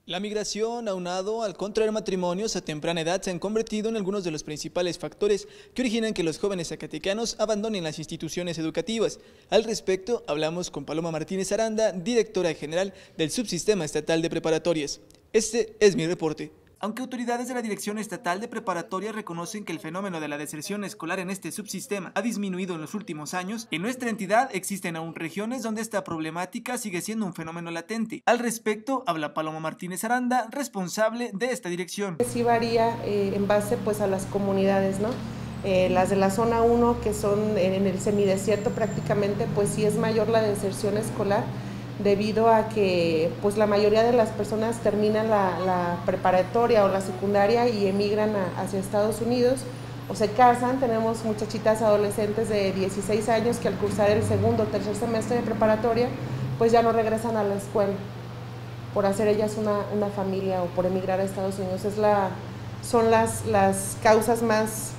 La migración, aunado al contraer matrimonios a temprana edad, se han convertido en algunos de los principales factores que originan que los jóvenes zacatecanos abandonen las instituciones educativas. Al respecto, hablamos con Paloma Martínez Aranda, directora general del Subsistema Estatal de Preparatorias. Este es mi reporte. Aunque autoridades de la Dirección Estatal de Preparatoria reconocen que el fenómeno de la deserción escolar en este subsistema ha disminuido en los últimos años, en nuestra entidad existen aún regiones donde esta problemática sigue siendo un fenómeno latente. Al respecto, habla Paloma Martínez Aranda, responsable de esta dirección. Sí varía en base pues a las comunidades, ¿no? Las de la zona 1, que son en el semidesierto prácticamente, pues sí es mayor la deserción escolar, debido a que pues la mayoría de las personas terminan la preparatoria o la secundaria y emigran hacia Estados Unidos o se casan. Tenemos muchachitas adolescentes de 16 años que al cursar el segundo o tercer semestre de preparatoria pues ya no regresan a la escuela por hacer ellas una familia o por emigrar a Estados Unidos. Son las causas más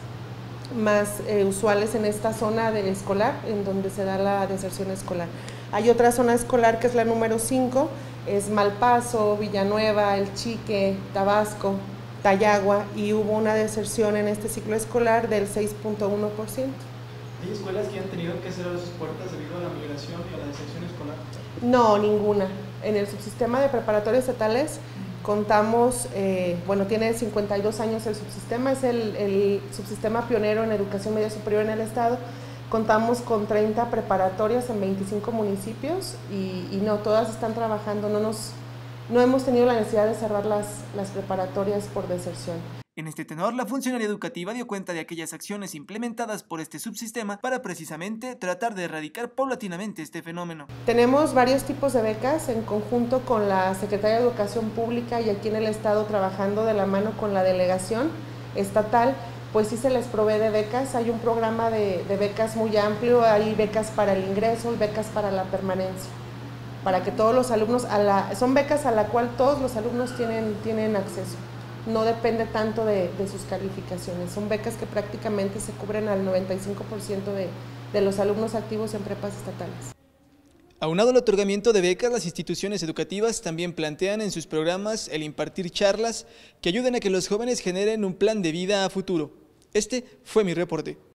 usuales en esta zona del escolar, en donde se da la deserción escolar. Hay otra zona escolar que es la número 5, es Malpaso, Villanueva, El Chique, Tabasco, Tayagua, y hubo una deserción en este ciclo escolar del 6.1%. ¿Hay escuelas que han tenido que cerrar sus puertas debido a la migración y a la deserción escolar? No, ninguna. En el subsistema de preparatorias estatales contamos, tiene 52 años el subsistema, es el subsistema pionero en educación media superior en el estado. Contamos con 30 preparatorias en 25 municipios y no todas están trabajando, no hemos tenido la necesidad de cerrar las preparatorias por deserción. En este tenor, la funcionaria educativa dio cuenta de aquellas acciones implementadas por este subsistema para precisamente tratar de erradicar paulatinamente este fenómeno. Tenemos varios tipos de becas en conjunto con la Secretaría de Educación Pública y aquí en el estado trabajando de la mano con la delegación estatal, pues sí se les provee de becas. Hay un programa de becas muy amplio, hay becas para el ingreso y becas para la permanencia, para que todos los alumnos, son becas a la cual todos los alumnos tienen acceso. No depende tanto de sus calificaciones, son becas que prácticamente se cubren al 95% de los alumnos activos en prepas estatales. Aunado al otorgamiento de becas, las instituciones educativas también plantean en sus programas el impartir charlas que ayuden a que los jóvenes generen un plan de vida a futuro. Este fue mi reporte.